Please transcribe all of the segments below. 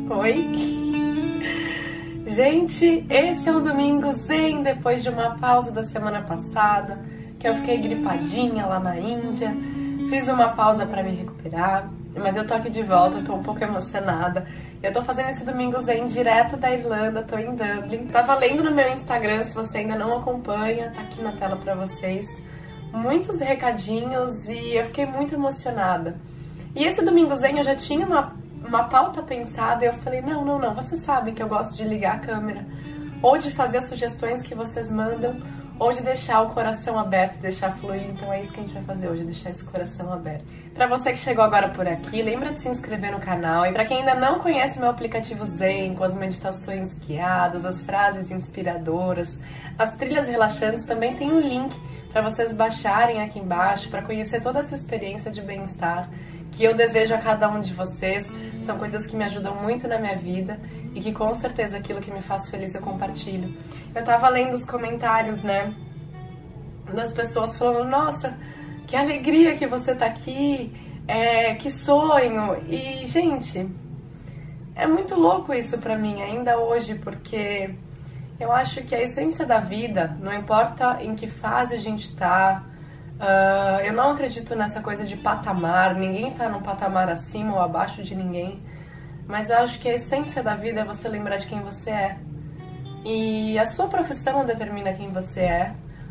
Oi! Gente, esse é um domingo zen depois de uma pausa da semana passada, que eu fiquei gripadinha lá na Índia. Fiz uma pausa para me recuperar, mas eu tô aqui de volta, tô um pouco emocionada. Eu tô fazendo esse domingo zen direto da Irlanda, tô em Dublin. Tava lendo no meu Instagram, se você ainda não acompanha, tá aqui na tela pra vocês. Muitos recadinhos e eu fiquei muito emocionada. E esse domingo zen eu já tinha uma pauta pensada e eu falei, não, vocês sabem que eu gosto de ligar a câmera, ou de fazer as sugestões que vocês mandam, ou de deixar o coração aberto, deixar fluir. Então é isso que a gente vai fazer hoje, deixar esse coração aberto. Pra você que chegou agora por aqui, lembra de se inscrever no canal. E pra quem ainda não conhece meu aplicativo Zen, com as meditações guiadas, as frases inspiradoras, as trilhas relaxantes, também tem um link para vocês baixarem aqui embaixo, para conhecer toda essa experiência de bem-estar que eu desejo a cada um de vocês. São coisas que me ajudam muito na minha vida e que com certeza aquilo que me faz feliz eu compartilho. Eu tava lendo os comentários, né, das pessoas falando, nossa, que alegria que você tá aqui, que sonho. E, gente, é muito louco isso pra mim ainda hoje, porque eu acho que a essência da vida, não importa em que fase a gente tá, eu não acredito nessa coisa de patamar, ninguém tá num patamar acima ou abaixo de ninguém, mas eu acho que a essência da vida é você lembrar de quem você é. E a sua profissão determina quem você é,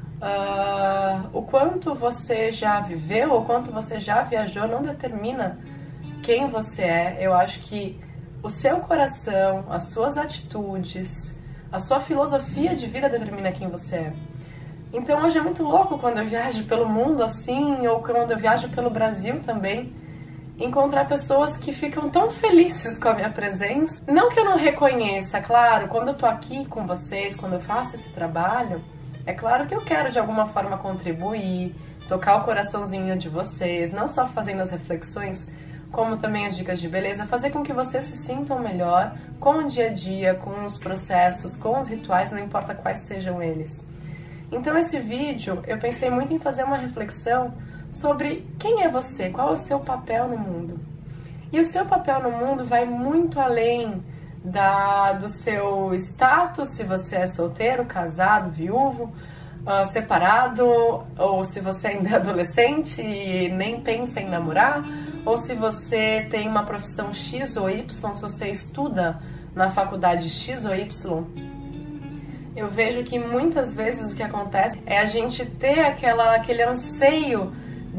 o quanto você já viveu, o quanto você já viajou não determina quem você é. Eu acho que o seu coração, as suas atitudes, a sua filosofia de vida determina quem você é. Então hoje é muito louco quando eu viajo pelo mundo assim, ou quando eu viajo pelo Brasil também, encontrar pessoas que ficam tão felizes com a minha presença. Não que eu não reconheça, claro, quando eu tô aqui com vocês, quando eu faço esse trabalho, é claro que eu quero de alguma forma contribuir, tocar o coraçãozinho de vocês, não só fazendo as reflexões, como também as dicas de beleza, fazer com que vocês se sintam melhor com o dia a dia, com os processos, com os rituais, não importa quais sejam eles. Então esse vídeo, eu pensei muito em fazer uma reflexão sobre quem é você, qual é o seu papel no mundo. E o seu papel no mundo vai muito além do seu status, se você é solteiro, casado, viúvo, separado, ou se você ainda é adolescente e nem pensa em namorar, ou se você tem uma profissão X ou Y, se você estuda na faculdade X ou Y. Eu vejo que muitas vezes o que acontece é a gente ter aquele anseio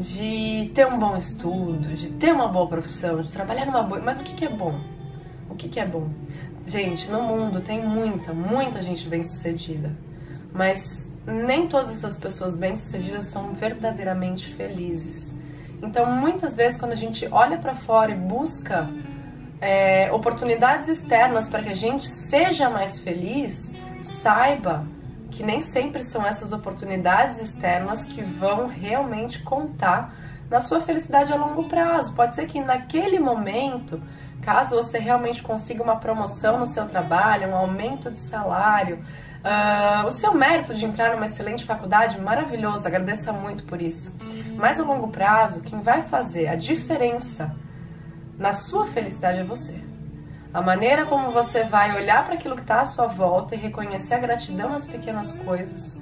de ter um bom estudo, de ter uma boa profissão, de trabalhar numa boa... Mas o que é bom? O que é bom? Gente, no mundo tem muita gente bem-sucedida, mas nem todas essas pessoas bem-sucedidas são verdadeiramente felizes. Então, muitas vezes, quando a gente olha para fora e busca oportunidades externas para que a gente seja mais feliz, saiba que nem sempre são essas oportunidades externas que vão realmente contar na sua felicidade a longo prazo. Pode ser que naquele momento, caso você realmente consiga uma promoção no seu trabalho, um aumento de salário, o seu mérito de entrar numa excelente faculdade, maravilhoso, agradeça muito por isso. Mas a longo prazo, quem vai fazer a diferença na sua felicidade é você. A maneira como você vai olhar para aquilo que está à sua volta e reconhecer a gratidão nas pequenas coisas.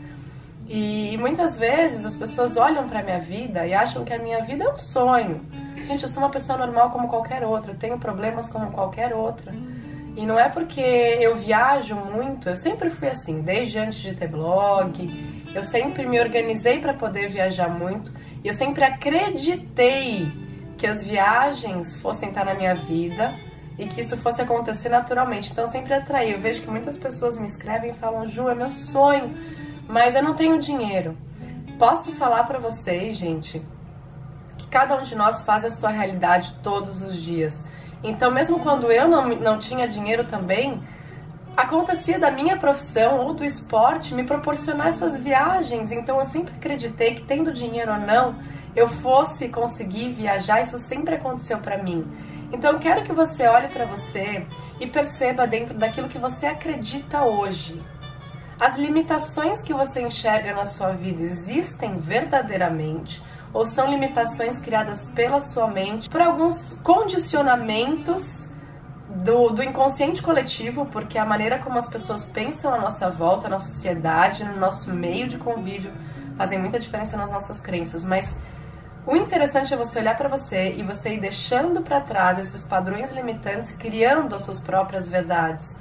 E muitas vezes as pessoas olham para a minha vida e acham que a minha vida é um sonho. Gente, eu sou uma pessoa normal como qualquer outra, eu tenho problemas como qualquer outra. E não é porque eu viajo muito, eu sempre fui assim, desde antes de ter blog, eu sempre me organizei para poder viajar muito, e eu sempre acreditei que as viagens fossem estar na minha vida e que isso fosse acontecer naturalmente. Então eu sempre atraí. Eu vejo que muitas pessoas me escrevem e falam, Ju, é meu sonho, mas eu não tenho dinheiro. Posso falar pra vocês, gente, que cada um de nós faz a sua realidade todos os dias. Então mesmo quando eu não tinha dinheiro também, acontecia da minha profissão ou do esporte me proporcionar essas viagens. Então eu sempre acreditei que, tendo dinheiro ou não, eu fosse conseguir viajar. Isso sempre aconteceu pra mim. Então eu quero que você olhe para você e perceba dentro daquilo que você acredita hoje. As limitações que você enxerga na sua vida existem verdadeiramente ou são limitações criadas pela sua mente por alguns condicionamentos do inconsciente coletivo, porque a maneira como as pessoas pensam à nossa volta, na sociedade, no nosso meio de convívio, fazem muita diferença nas nossas crenças. Mas o interessante é você olhar para você e você ir deixando para trás esses padrões limitantes, criando as suas próprias verdades.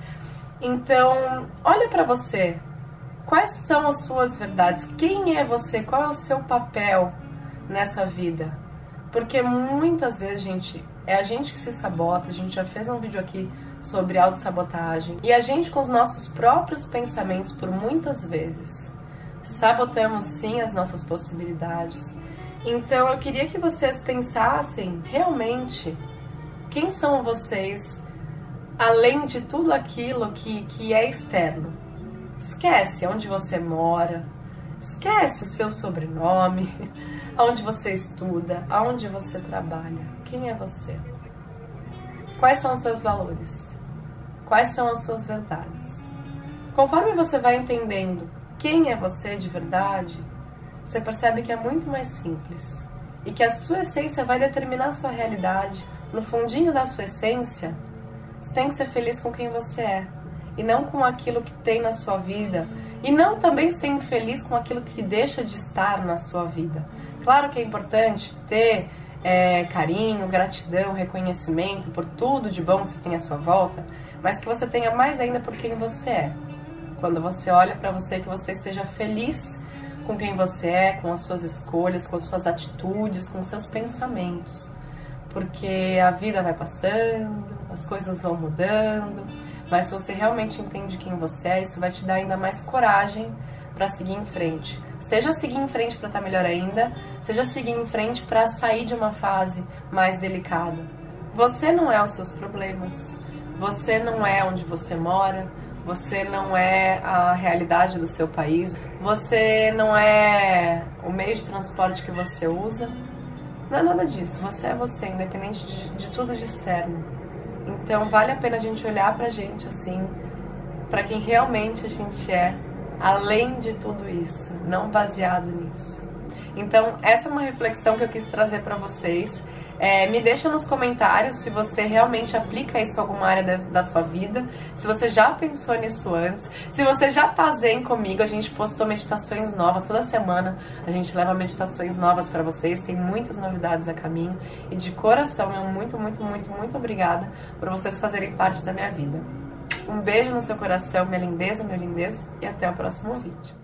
Então, olha para você. Quais são as suas verdades? Quem é você? Qual é o seu papel nessa vida? Porque muitas vezes, gente, é a gente que se sabota. A gente já fez um vídeo aqui sobre autossabotagem. E a gente, com os nossos próprios pensamentos, por muitas vezes, sabotamos sim as nossas possibilidades. Então eu queria que vocês pensassem realmente quem são vocês, além de tudo aquilo que é externo. Esquece onde você mora, esquece o seu sobrenome, aonde você estuda, aonde você trabalha. Quem é você? Quais são os seus valores? Quais são as suas verdades? Conforme você vai entendendo quem é você de verdade, você percebe que é muito mais simples e que a sua essência vai determinar a sua realidade. No fundinho da sua essência, você tem que ser feliz com quem você é e não com aquilo que tem na sua vida, e não também ser infeliz com aquilo que deixa de estar na sua vida. Claro que é importante ter carinho, gratidão, reconhecimento por tudo de bom que você tem à sua volta, mas que você tenha mais ainda por quem você é. Quando você olha para você, que você esteja feliz com quem você é, com as suas escolhas, com as suas atitudes, com os seus pensamentos. Porque a vida vai passando, as coisas vão mudando, mas se você realmente entende quem você é, isso vai te dar ainda mais coragem para seguir em frente. Seja seguir em frente para estar melhor ainda, seja seguir em frente para sair de uma fase mais delicada. Você não é os seus problemas, você não é onde você mora, você não é a realidade do seu país, você não é o meio de transporte que você usa, não é nada disso, você é você, independente de tudo de externo. Então vale a pena a gente olhar pra gente assim, pra quem realmente a gente é, além de tudo isso, não baseado nisso. Então essa é uma reflexão que eu quis trazer pra vocês. Me deixa nos comentários se você realmente aplica isso em alguma área da sua vida, se você já pensou nisso antes, se você já tá zen comigo. A gente postou meditações novas toda semana, a gente leva meditações novas para vocês, tem muitas novidades a caminho, e de coração eu muito, muito, muito, muito obrigada por vocês fazerem parte da minha vida. Um beijo no seu coração, minha lindeza, meu lindezo, e até o próximo vídeo.